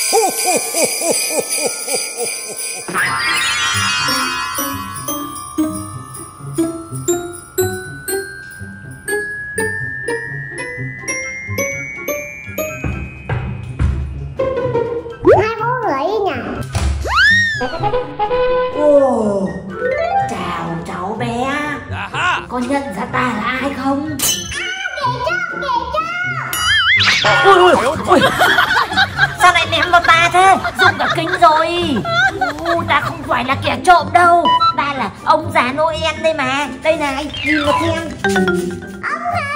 Ồ, chào cháu bé. Có nhận ra ta là ai không? Ôi, ôi, sao lại ném vào ta thế? Dùng cả kính rồi. Ta không phải là kẻ trộm đâu. Ta là ông già Noel đây mà. Đây này, nhìn vào xem. Ông già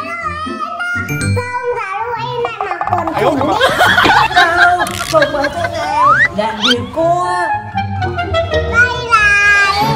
Noel lại mặc quần thủng Đâu, không phải thế nào. Làm gì cô? Đây này.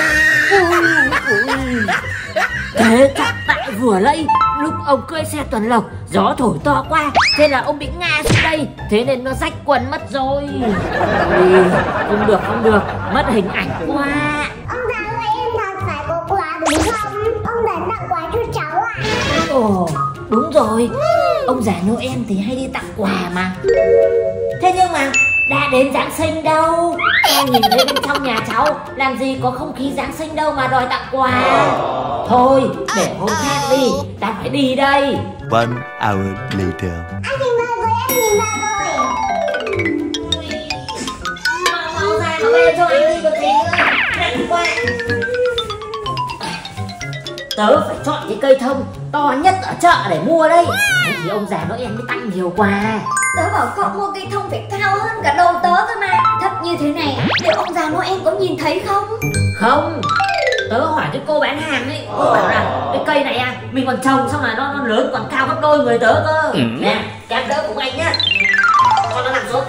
Thế chắc tại vừa nãy lúc ông cưỡi xe tuần lộc, gió thổi to quá, thế là ông bị ngã xuống đây, thế nên nó rách quần mất rồi. Không được, mất hình ảnh quá. Ông già Noel thật phải có quà đúng không? Ông đã tặng quà cho cháu à? Ồ, đúng rồi, ông già Noel thì hay đi tặng quà mà. Thế nhưng mà đã đến Giáng sinh đâu. Em nhìn thấy bên trong nhà cháu làm gì có không khí Giáng sinh đâu mà đòi tặng quà. Thôi, để hôm khác đi, ta phải đi đây. One hour later. Anh nhìn vào rồi, em nhìn vào rồi. Mau ra nó về cho anh đi còn gì nữa. Nặng quá. Tớ phải chọn cái cây thông to nhất ở chợ để mua đây. Thế thì ông già Noel mới tặng nhiều quà. Tớ bảo cậu mua cây thông phải cao hơn cả đầu tớ cơ mà. Thấp như thế này, liệu ông già Noel có nhìn thấy không? Không, tớ hỏi cái cô bán hàng ấy, cô bảo là cái cây này à, mình còn trồng xong là nó lớn còn cao gấp đôi người tớ cơ. Nè, kéo đỡ cùng anh nhá. Con nó nằm xuống.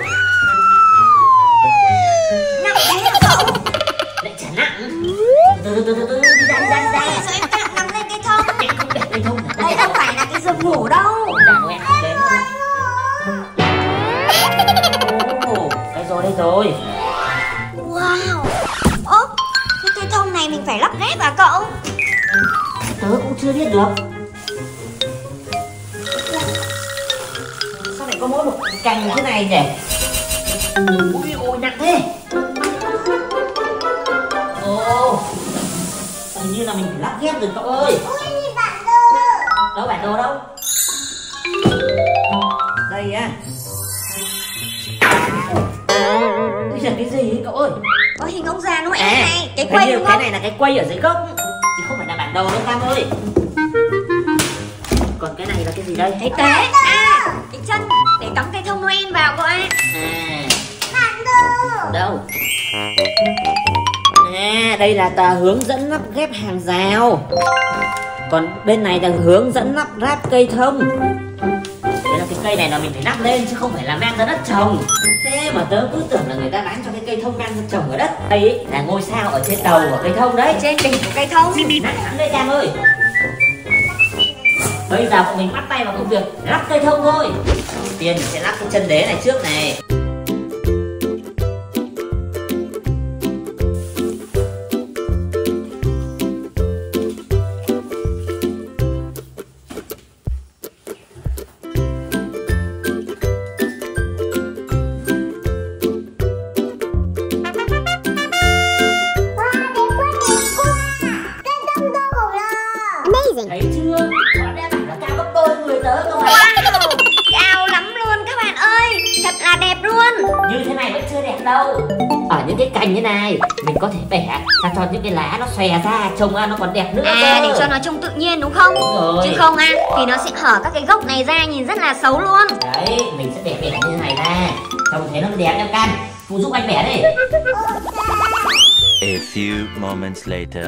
Nặng thế hả cậu? Lại chả nặng. Từ từ đi ra. Sao em tặng nắm lên cây thông? Anh không để cây thông nữa. Đây không phải là cái giường ngủ đâu. Già Noel không đến. Ồ, đây rồi. Wow. Ố, cái cây thông này mình phải lắp ghép à cậu? Tớ cũng chưa biết được. Sao lại có mỗi một cành như thế này nhỉ? Ôi nặng thế. Ồ, hình như là mình phải lắp ghép rồi cậu ơi. Ui, nhìn bản đồ. Đâu bản đồ đâu? Đây á. Ui giời, cái gì ấy cậu ơi? Có hình ông già Noel này, cái quay đúng cái không? này là cái quay ở dưới gốc, chứ không phải là bản đồ đâu Cam ơi. Còn cái này là cái gì đây? Cái tế, à, cái chân để cắm cây thông Noel vào cậu ạ. Bản đồ. Đâu? Đây là tờ hướng dẫn lắp ghép hàng rào. Còn bên này là hướng dẫn lắp ráp cây thông. Đây là cái cây này là mình phải lắp lên chứ không phải là mang ra đất trồng. Thế mà tớ cứ tưởng là người ta bán cho cái cây thông mang ra trồng ở đất. Đây ấy, là ngôi sao ở trên đầu của cây thông đấy. Trên đỉnh của cây thông. Nặng lắm đấy Cam ơi. Bây giờ bọn mình bắt tay vào công việc lắp cây thông thôi. Đầu tiên mình sẽ lắp cái chân đế này trước này. Thấy chưa? Bọn em bảo là cao gấp đôi người tớ cơ mà. Wow, cao lắm luôn các bạn ơi. Thật là đẹp luôn. Như thế này vẫn chưa đẹp đâu. Ở những cái cành như này mình có thể bẻ ra cho những cái lá nó xòe ra, trông nó còn đẹp nữa cơ. Để cho nó trông tự nhiên đúng không? Rồi. Chứ không thì nó sẽ hở các cái gốc này ra, nhìn rất là xấu luôn. Đấy, mình sẽ bẻ như thế này ra, trông thấy nó đẹp em Cam. Phụ giúp anh bẻ đi. A few moments later.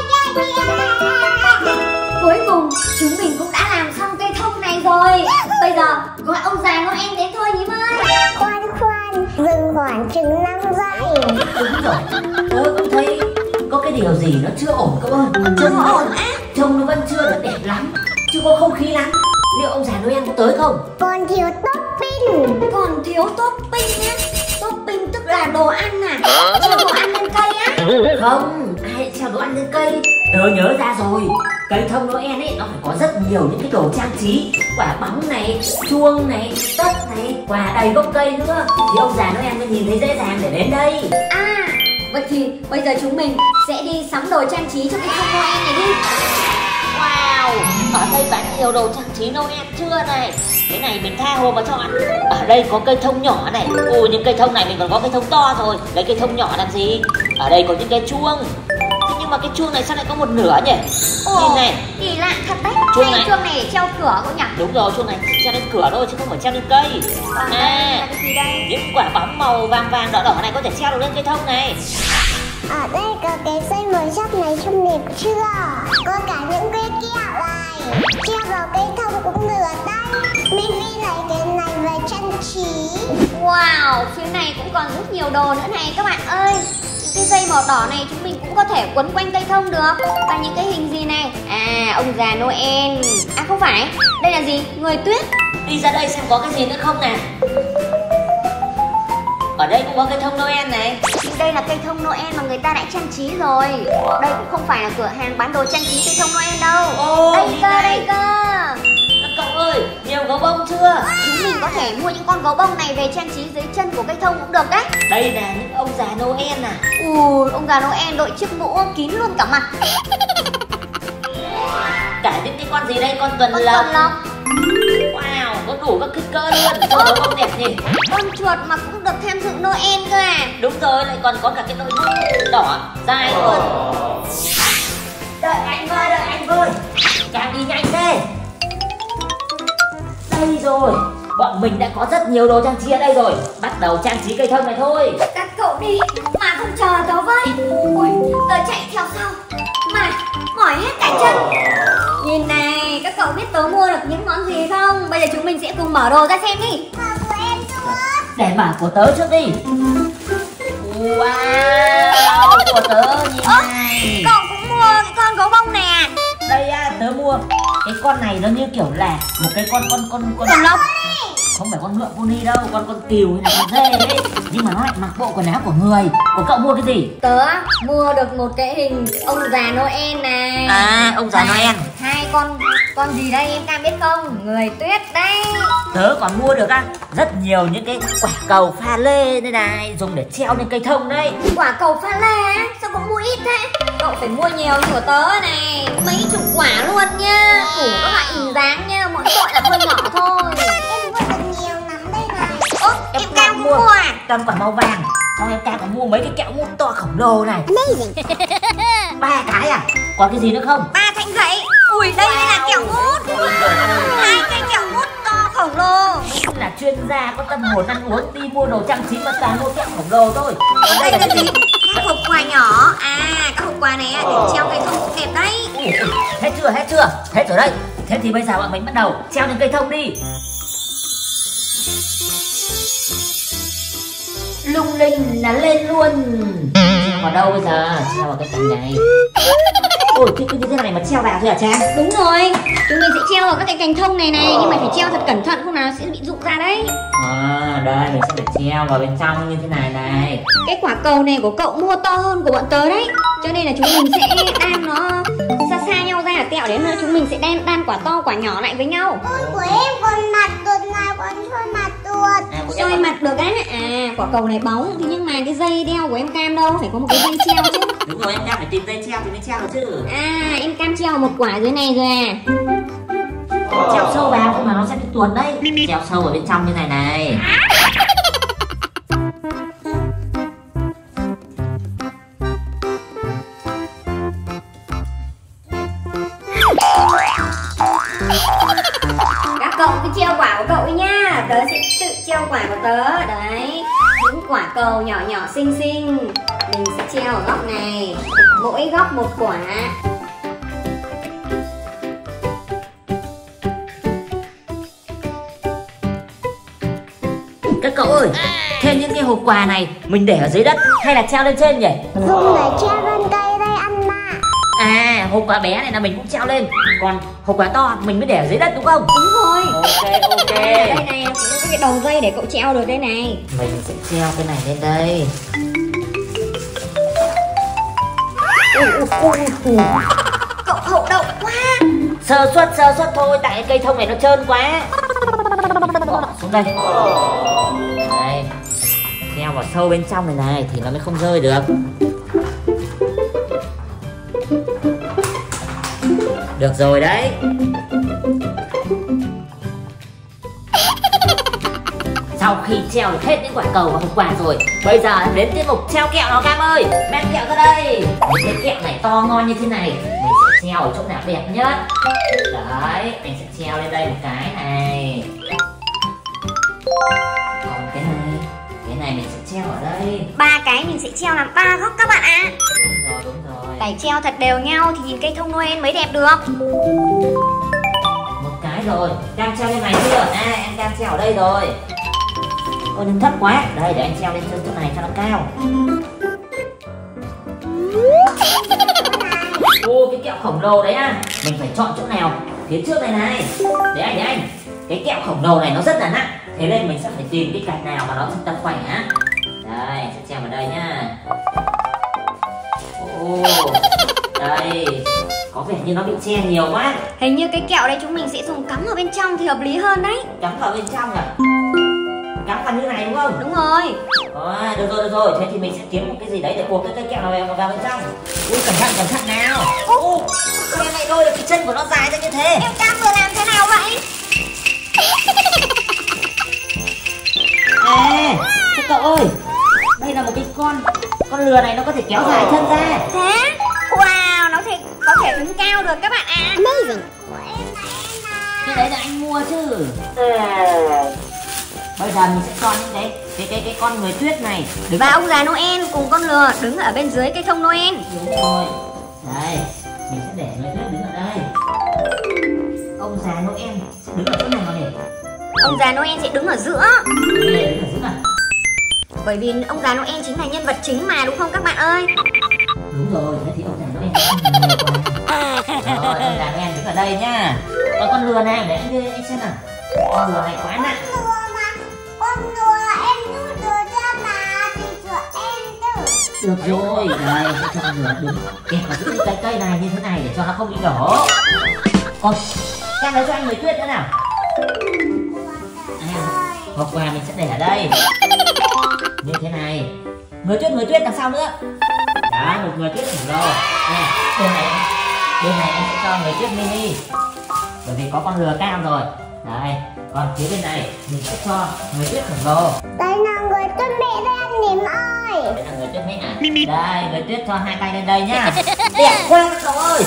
Cuối cùng chúng mình cũng đã làm xong cây thông này rồi. Bây giờ gọi ông già Noel đến thôi nhím ơi. Khoan, dừng khoảng chừng 5 giây. Đúng rồi, tớ cũng thấy có cái điều gì nó chưa ổn cậu ơi. Trông nó vẫn chưa được đẹp lắm, chưa có không khí lắm. Liệu ông già Noel có tới không? Còn thiếu topping. Còn thiếu topping á? Topping tức là đồ ăn à? Cho đồ ăn lên cây á? Không, ai lại treo đồ ăn lên cây. Tớ nhớ ra rồi, cây thông Noel ấy nó phải có rất nhiều những cái đồ trang trí, quả bóng này, chuông này, tất này, quà đầy gốc cây nữa, thì ông già Noel mới nhìn thấy dễ dàng để đến đây. À, vậy thì bây giờ chúng mình sẽ đi sắm đồ trang trí cho cây thông Noel này đi. Wow, ở đây bán nhiều đồ trang trí Noel chưa này. Cái này mình tha hồ mà chọn. Ở đây có cây thông nhỏ này. Ui, những cây thông này mình còn có cây thông to rồi. Lấy cây thông nhỏ làm gì? Ở đây có những cây chuông. Thế nhưng mà cái chuông này sao lại có một nửa nhỉ? Nhìn này. Kỳ lạ thật đấy. Chuông này để treo cửa không nhỉ? Đúng rồi, chuông này treo lên cửa thôi chứ không phải treo lên cây. Còn đây là cái gì đây? Những quả bóng màu vàng vàng đỏ đỏ này có thể treo được lên cây thông này. Ở đây có cái dây màu sắc này trông đẹp chưa? Có cả những cái kẹo này, treo vào cây thông cũng được đấy. Mini này cái này về trang trí. Wow, phía này cũng còn rất nhiều đồ nữa này các bạn ơi. Những cái dây màu đỏ này chúng mình cũng có thể quấn quanh cây thông được. Và những cái hình gì này? À, ông già Noel. À không phải, đây là gì? Người tuyết. Đi ra đây xem có cái gì nữa không nè. Ở đây cũng có cây thông Noel này. Nhưng đây là cây thông Noel mà người ta đã trang trí rồi. Đây cũng không phải là cửa hàng bán đồ trang trí cây thông Noel đâu. Đây cơ. Các cậu ơi, nhiều gấu bông chưa? Chúng mình có thể mua những con gấu bông này về trang trí dưới chân của cây thông cũng được đấy. Đây là những ông già Noel à. Ui, ông già Noel đội chiếc mũ kín luôn cả mặt. Cả những cái con gì đây? Con tuần Con lộc. tuần lộc. Wow, có đủ các kích cỡ luôn. Trông gấu bông đẹp nhỉ. Con chuột mà cũng được tham dự Noel cơ à. Đúng rồi, lại còn có cả cái đội mũ đỏ dài luôn. Đợi anh với. Càng đi nhanh thế. Đây rồi, bọn mình đã có rất nhiều đồ trang trí ở đây rồi. Bắt đầu trang trí cây thông này thôi. Các cậu đi mà không chờ tớ với. Ui, tớ chạy theo sau mà mỏi hết cả chân. Nhìn này, các cậu biết tớ mua được những món gì không? Bây giờ chúng mình sẽ cùng mở đồ ra xem đi. Của em chưa? Để mở của tớ trước đi. Wow, của tớ nhìn này. Cậu cũng mua cái con gấu bông này à? Đây tớ mua cái con này nó như kiểu là một cái con Tuần lộc. không phải con ngựa pony đâu, con cừu hay là con dê ấy, nhưng mà nó lại mặc bộ quần áo của người. Của cậu mua cái gì? Tớ mua được một cái hình ông già Noel này. À, ông già Noel. Hai con gì đây em Cam biết không? Người tuyết đấy. Tớ còn mua được rất nhiều những cái quả cầu pha lê đây này, dùng để treo lên cây thông đấy. Quả cầu pha lê á? Sao cũng mua ít thế? Cậu phải mua nhiều như của tớ này, mấy chục quả luôn nha, đủ các loại hình dáng nha, mỗi loại là hơi nhỏ thôi. Em mua được nhiều lắm đây này. Ơ, em Cam cũng mua à? Toàn quả màu vàng. Xong em Cam còn mua mấy cái kẹo mút to khổng lồ này. Ba cái à? Còn cái gì nữa không? 3 thanh gậy. Ui, đây là kẹo mút. 2 cây kẹo mút to khổng lô. Đúng là chuyên gia có tâm hồn ăn uống, đi mua đồ trang trí mà toàn mua kẹo khổng lồ thôi. Còn Đây là cái gì? Các hộp quà nhỏ. À, các hộp quà này để treo cây thông cũng đẹp đấy. Hết chưa? Hết rồi đây. Thế thì bây giờ bọn mình bắt đầu treo lên cây thông đi. Lung linh là lên luôn. Treo vào đâu bây giờ? Treo vào cái cành này. Ôi, cái như thế này mà treo vào thôi à Trang? Đúng rồi, chúng mình sẽ treo vào các cái cành thông này này, nhưng mà phải treo thật cẩn thận không nào nó sẽ bị rụng ra đấy. À, đây mình sẽ phải treo vào bên trong như thế này này. Cái quả cầu này của cậu mua to hơn của bọn tớ đấy, cho nên là chúng mình sẽ đan nó xa nhau ra, tẹo đến nữa chúng mình sẽ đan quả to quả nhỏ lại với nhau. Ôi, của em còn mặt tuột này, còn xoay mặt tuột. Xoay mặt được á. À, quả cầu này bóng, thế nhưng mà cái dây đeo của em Cam đâu, phải có một cái dây treo chứ. Đúng rồi, em Cam phải tìm dây treo thì mới treo được chứ. À, em Cam treo một quả dưới này rồi à. Treo sâu vào không mà nó sẽ bị tuột đấy. Treo sâu ở bên trong như này này. Các cậu cứ treo quả của cậu ấy nhá, tớ sẽ tự treo quả của tớ. Đấy, những quả cầu nhỏ nhỏ xinh xinh mình sẽ treo ở góc này, mỗi góc một quả. Các cậu ơi, thế những cái hộp quà này mình để ở dưới đất hay là treo lên trên nhỉ? Dùng để treo lên cây đây anh mà. À, hộp quà bé này là mình cũng treo lên, còn hộp quà to mình mới để ở dưới đất đúng không? Đúng rồi. Ok. Đây này, nó có cái đầu dây để cậu treo được đây này. Mình sẽ treo cái này lên đây. Sơ suất thôi, tại cái cây thông này nó trơn quá. Bỏ xuống đây. Đây, treo vào sâu bên trong này này thì nó mới không rơi được. Được rồi đấy. Sau khi treo được hết những quả cầu và hộp quà rồi, bây giờ đến tiết mục treo kẹo nào Cam ơi. Mang kẹo ra đây. Cái kẹo này to ngon như thế này, mình sẽ treo ở chỗ nào đẹp nhất. Đấy, anh sẽ treo lên đây một cái này. Còn cái này mình sẽ treo ở đây. 3 cái mình sẽ treo làm 3 góc các bạn ạ. Đúng rồi. Phải treo thật đều nhau thì nhìn cây thông Noel mới đẹp được. Một cái rồi. Cam treo lên này chưa? À, em Cam treo ở đây rồi. Ôi đừng thấp quá. Đây để anh treo lên chỗ này cho nó cao. Ô cái kẹo khổng lồ đấy à. Mình phải chọn chỗ nào? Phía trước này này. Để anh. Cái kẹo khổng lồ này nó rất là nặng. Thế nên mình sẽ phải tìm cái cạnh nào mà nó giúp ta khỏe á. Đây, sẽ treo vào đây nhá. Ô, đây. Có vẻ như nó bị che nhiều quá. Hình như cái kẹo đây chúng mình sẽ dùng cắm ở bên trong thì hợp lý hơn đấy. Cắm vào bên trong à? Cắm vào như này đúng không? Đúng rồi. Được rồi. Thế thì mình sẽ kiếm một cái gì đấy để buộc cái cây kẹo này vào bên trong. Ui cẩn thận nào. Sao em lại lôi được cái chân của nó dài ra như thế? Em Cam vừa làm thế nào vậy? À, thế cậu ơi, đây là một cái con lừa này, nó có thể kéo dài thân ra. Thế? Wow, nó có thể đứng cao được các bạn ạ. Amazing. Cái đấy là anh mua chứ. Bây giờ mình sẽ cho những cái con người tuyết này đứng. Và ông già Noel cùng con lừa đứng ở bên dưới cây thông Noel. Đúng rồi. Đây, mình sẽ để người tuyết đứng ở đây. Ông già Noel sẽ đứng ở chỗ này mà để. Ông già Noel sẽ đứng ở giữa. Đứng ở giữa à? Bởi vì ông già Noel chính là nhân vật chính mà, đúng không các bạn ơi? Đúng rồi, thế thì ông già Noel sẽ nhiều quá. Rồi, ông già Noel đứng ở đây nhá. Còn con lừa này để anh xem nào. Con lừa này quá nặng. Con lừa em nuôi lừa ra mà thì cho em tự. Được rồi, đây sẽ cho con lừa đứng kẹp vào giữa cái cây này như thế này để cho nó không bị đổ. Còn Cam lấy cho anh người tuyết nữa nào. Hộp quà mình sẽ để ở đây như thế này. Người tuyết đằng sau nữa. Đó, một người tuyết khổng lồ. Bên này anh sẽ cho người tuyết mini, bởi vì có con lừa cao rồi. Đây, còn phía bên này mình sẽ cho người tuyết khổng lồ. Đây là người tuyết Mỹ đây anh Niệm ơi. Đây là người tuyết Mỹ à? Đây, người tuyết cho 2 tay lên đây nhá. Đẹp quá các cậu ơi.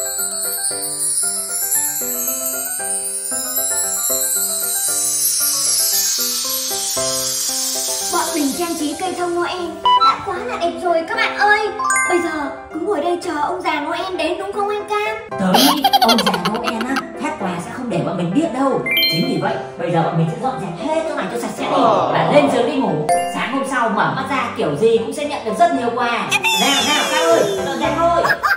Bọn mình trang trí cây thông Noel đã quá là đẹp rồi các bạn ơi. Bây giờ cứ ngồi đây chờ ông già Noel đến đúng không em Cam? Tới ông già Noel á, phát quà sẽ không để bọn mình biết đâu. Chính vì vậy bây giờ bọn mình sẽ dọn dẹp hết chỗ này cho sạch sẽ đi và lên giường đi ngủ. Sáng hôm sau mở mắt ra kiểu gì cũng sẽ nhận được rất nhiều quà. Nào Cam ơi, dọn dẹp thôi.